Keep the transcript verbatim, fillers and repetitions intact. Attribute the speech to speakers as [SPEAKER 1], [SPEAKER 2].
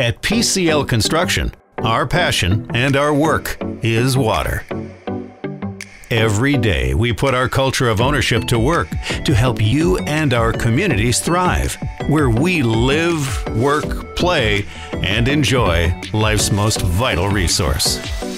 [SPEAKER 1] At P C L Construction, our passion and our work is water. Every day, we put our culture of ownership to work to help you and our communities thrive, where we live, work, play, and enjoy life's most vital resource.